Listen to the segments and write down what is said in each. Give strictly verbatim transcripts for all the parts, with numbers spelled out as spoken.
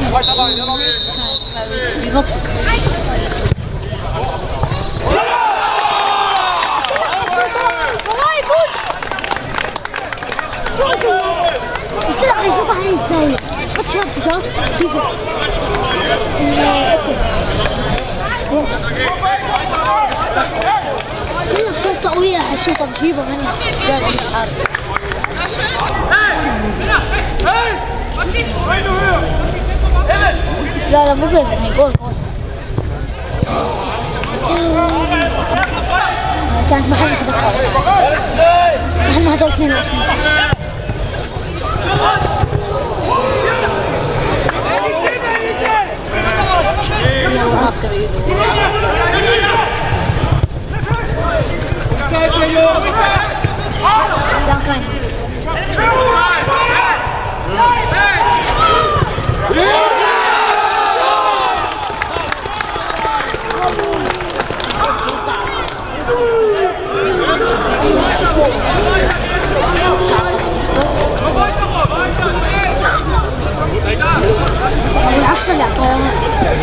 بينط. طلع يشوط عليه ازاي؟ بس شاب صح؟ تيزر. منك شوطة قوية هالشوطة بجيبها منك. قاعد يجيب الحارس. لا لا مو جول هي جول جول. كانت محل هذا محل هذول اثنين اصلا. ماسكه بايده. لا كان العشرة اللي اعطاها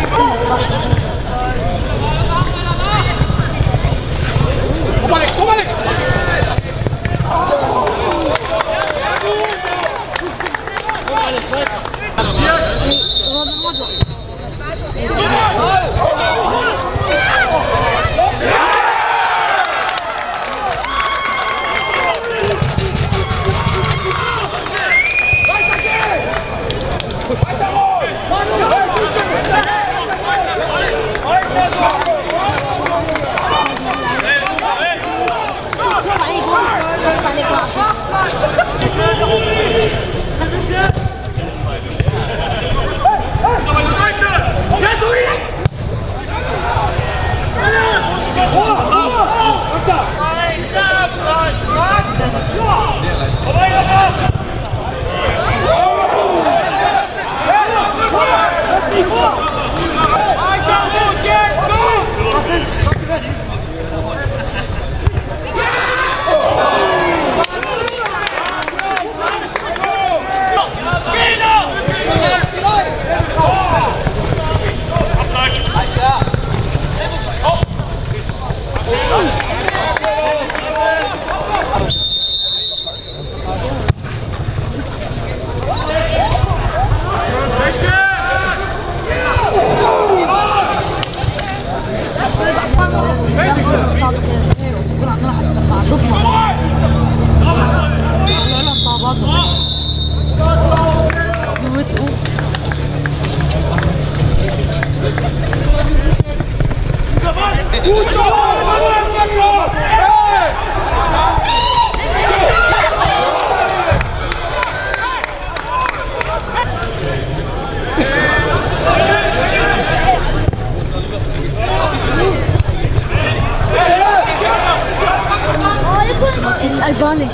الباني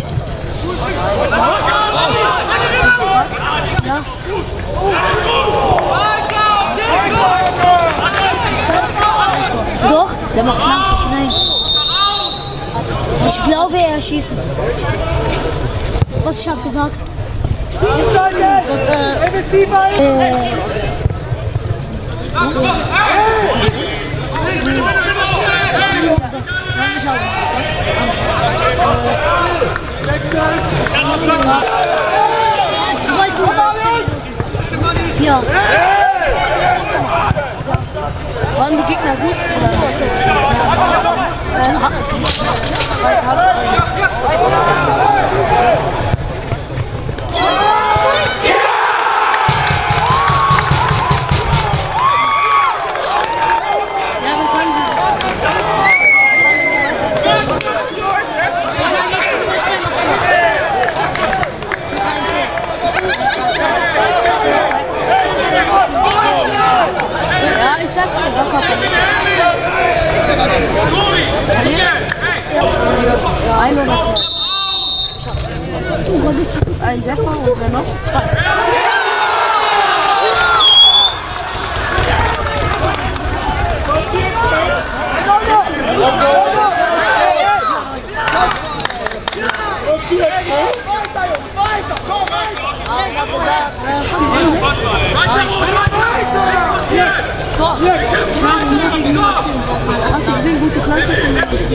لا Doch, der macht knapp. Nein. Ich glaube, er schießt. Was ich habe gesagt? Zwei Tore. Ja. Waren die Gegner gut? Ja, ich sag dir, was hat er? Ein oder zwei. Du, was bist du? Ein Seffer und wer noch?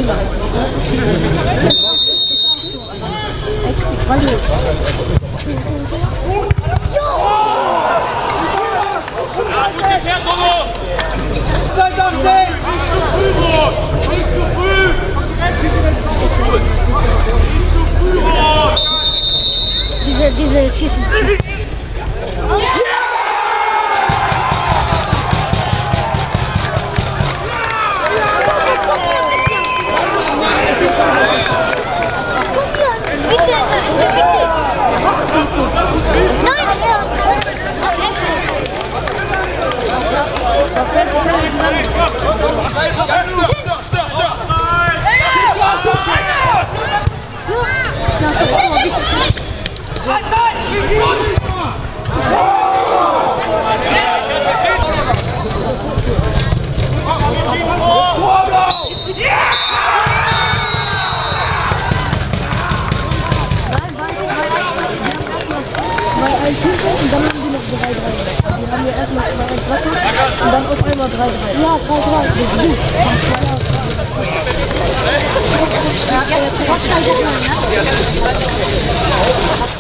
Diese, diese Schießen. Bitte, bitte, bitte. Nein, ja. Und dann haben die noch drei drei. Die haben ja erstmal zwei eins Treffer und dann auf einmal drei drei. Ja, drei drei. Das ist gut. Ja, jetzt